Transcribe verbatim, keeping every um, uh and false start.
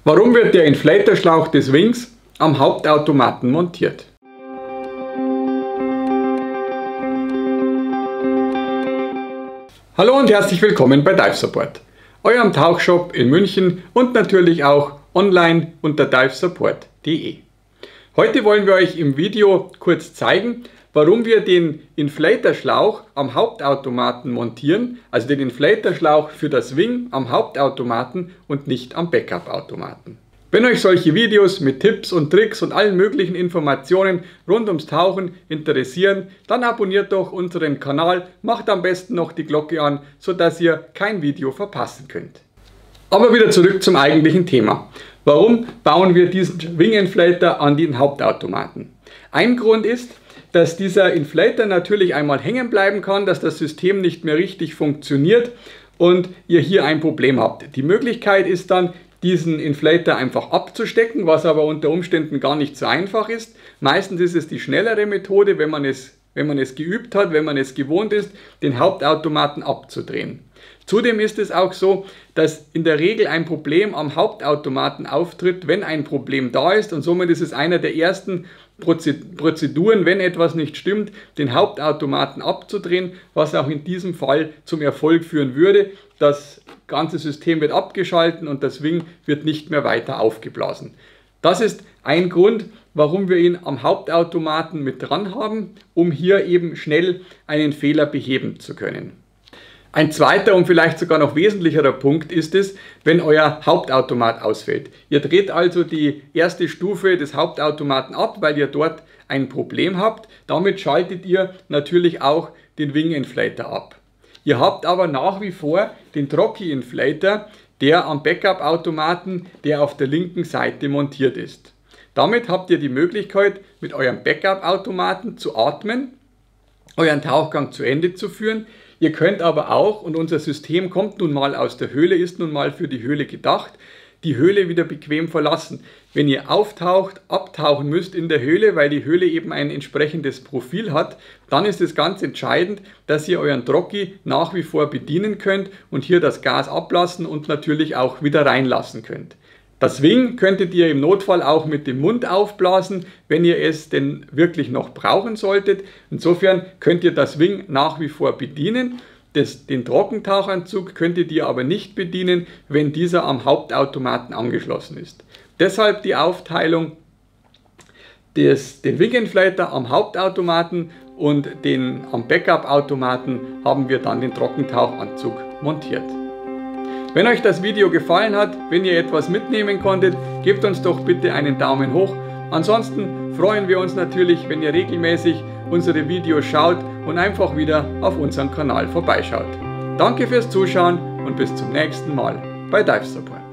Warum wird der Inflatorschlauch des Wings am Hauptautomaten montiert? Hallo und herzlich willkommen bei Dive Support, eurem Tauchshop in München und natürlich auch online unter dive support punkt de. Heute wollen wir euch im Video kurz zeigen, warum wir den Inflatorschlauch am Hauptautomaten montieren, also den Inflatorschlauch für das Wing am Hauptautomaten und nicht am Backup-Automaten. Wenn euch solche Videos mit Tipps und Tricks und allen möglichen Informationen rund ums Tauchen interessieren, dann abonniert doch unseren Kanal, macht am besten noch die Glocke an, sodass ihr kein Video verpassen könnt. Aber wieder zurück zum eigentlichen Thema. Warum bauen wir diesen Wing Inflator an den Hauptautomaten? Ein Grund ist, dass dieser Inflator natürlich einmal hängen bleiben kann, dass das System nicht mehr richtig funktioniert und ihr hier ein Problem habt. Die Möglichkeit ist dann, diesen Inflator einfach abzustecken, was aber unter Umständen gar nicht so einfach ist. Meistens ist es die schnellere Methode, wenn man es, wenn man es geübt hat, wenn man es gewohnt ist, den Hauptautomaten abzudrehen. Zudem ist es auch so, dass in der Regel ein Problem am Hauptautomaten auftritt, wenn ein Problem da ist, und somit ist es einer der ersten Prozeduren, wenn etwas nicht stimmt, den Hauptautomaten abzudrehen, was auch in diesem Fall zum Erfolg führen würde. Das ganze System wird abgeschalten und das Wing wird nicht mehr weiter aufgeblasen. Das ist ein Grund, warum wir ihn am Hauptautomaten mit dran haben, um hier eben schnell einen Fehler beheben zu können. Ein zweiter und vielleicht sogar noch wesentlicherer Punkt ist es, wenn euer Hauptautomat ausfällt. Ihr dreht also die erste Stufe des Hauptautomaten ab, weil ihr dort ein Problem habt. Damit schaltet ihr natürlich auch den Wing Inflator ab. Ihr habt aber nach wie vor den Trockey Inflator, der am Backup-Automaten, der auf der linken Seite montiert ist. Damit habt ihr die Möglichkeit, mit eurem Backup-Automaten zu atmen, euren Tauchgang zu Ende zu führen. Ihr könnt aber auch, und unser System kommt nun mal aus der Höhle, ist nun mal für die Höhle gedacht, die Höhle wieder bequem verlassen. Wenn ihr auftaucht, abtauchen müsst in der Höhle, weil die Höhle eben ein entsprechendes Profil hat, dann ist es ganz entscheidend, dass ihr euren Trockey nach wie vor bedienen könnt und hier das Gas ablassen und natürlich auch wieder reinlassen könnt. Das Wing könntet ihr im Notfall auch mit dem Mund aufblasen, wenn ihr es denn wirklich noch brauchen solltet. Insofern könnt ihr das Wing nach wie vor bedienen. Das, den Trockentauchanzug könntet ihr aber nicht bedienen, wenn dieser am Hauptautomaten angeschlossen ist. Deshalb die Aufteilung, des, den Wing Inflator am Hauptautomaten und den am Backup-Automaten haben wir dann den Trockentauchanzug montiert. Wenn euch das Video gefallen hat, wenn ihr etwas mitnehmen konntet, gebt uns doch bitte einen Daumen hoch. Ansonsten freuen wir uns natürlich, wenn ihr regelmäßig unsere Videos schaut und einfach wieder auf unserem Kanal vorbeischaut. Danke fürs Zuschauen und bis zum nächsten Mal bei Dive Support.